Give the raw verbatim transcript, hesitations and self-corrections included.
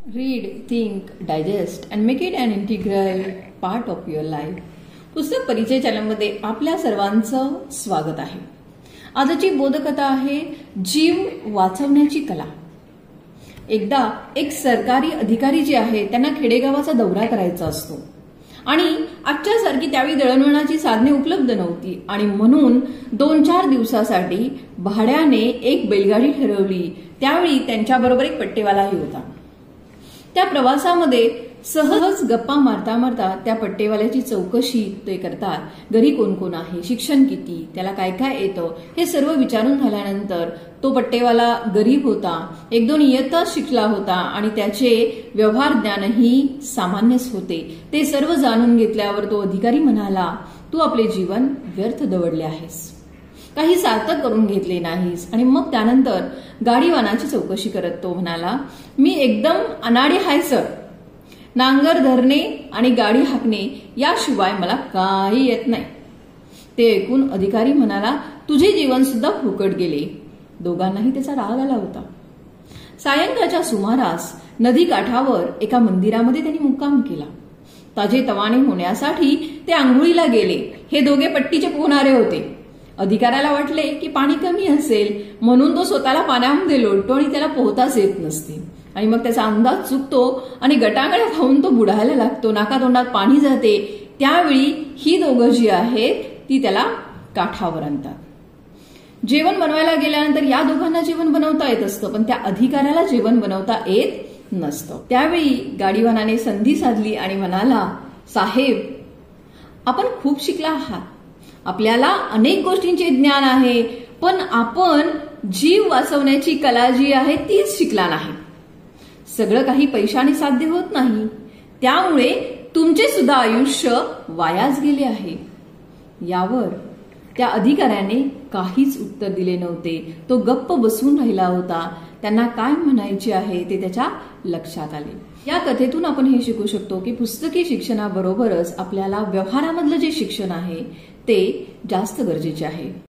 Read, think, digest and make it an integral part of your life. पुस्तक परिचय चॅनलमध्ये आपल्या सर्वांचं स्वागत आहे. आजची बोधकथा आहे जीव वाचवण्याची कला. एकदा एक सरकारी अधिकारी जे आहे त्यांना खेडेगावाचा दौरा करायचा असतो आणि आजच्या सारखी त्यावेळी दळणवळणाची साधने उपलब्ध नव्हती आणि म्हणून दोन चार दिवसासाठी भाड्याने एक बैलगाडी ठरवली. त्यावेळी त्यांच्याबरोबर एक पट्टेवालाही होता. त्या प्रवासामध्ये सहज गप्पा मारता मारता त्या पट्टेवाल्याची चौकशी ते करतात. घरी कोण कोण आहे, शिक्षण किती, त्याला काय काय येतं हे सर्व विचारून झाल्यानंतर तो पट्टेवाला गरीब होता, एक दोन इयत्ता शिकला होता आणि त्याचे व्यवहार ज्ञानही सामान्यच होते. ते सर्व जाणून घेतल्यावर तो अधिकारी म्हणाला, तू आपले जीवन व्यर्थ दवडले आहेस, काही सार्थक करून घेतले नाहीस. आणि मग त्यानंतर गाडीवानाची चौकशी करत तो म्हणाला, मी एकदम अनाडी आहे सर, नांगर धरणे आणि गाडी हाकणे याशिवाय मला काही येत नाही. ते ऐकून अधिकारी म्हणाला, तुझे जीवन सुद्धा फुकट गेले. दोघांनाही त्याचा राग आला होता. सायंकाळच्या सुमारास नदी काठावर एका मंदिरामध्ये त्यांनी मुक्काम केला. ताजे तवाने होण्यासाठी ते आंघोळीला गेले. हे दोघे पट्टीचे पोहणारे होते. अधिकाऱ्याला वाटले की पाणी कमी असेल म्हणून तो स्वतःला पाण्यामध्ये लोटतो आणि त्याला पोहताच येत नसते आणि मग त्याचा अंदाज चुकतो आणि गटागळ्या खाऊन तो बुडायला लागतो. नाकातोंडात पाणी जाते. त्यावेळी ही दोघं जी आहेत ती त्याला काठावर आणतात. जेवण बनवायला गेल्यानंतर या दोघांना जेवण बनवता येत असतं पण त्या अधिकाऱ्याला जेवण बनवता येत नसतं. त्यावेळी गाडीवानाने संधी साधली आणि म्हणाला, साहेब आपण खूप शिकला आहात, आपल्याला अनेक गोष्टींचे ज्ञान आहे, पण आपण जीव वाचवण्याची कला जी आहे तीच शिकला नाही. सगळं काही पैशाने साध्य होत नाही, त्यामुळे तुमचे सुद्धा आयुष्य वायाच गेले आहे. यावर त्या अधिकाऱ्याने काहीच उत्तर दिले नव्हते. तो गप्प बसून राहिला होता. त्यांना काय म्हणायचे आहे ते त्याच्या लक्षात आले. या कथेतून आपण हे शिकू शकतो की पुस्तकी शिक्षणाबरोबरच आपल्याला व्यवहारामधलं जे शिक्षण आहे ते जास्त गरजेचे आहे.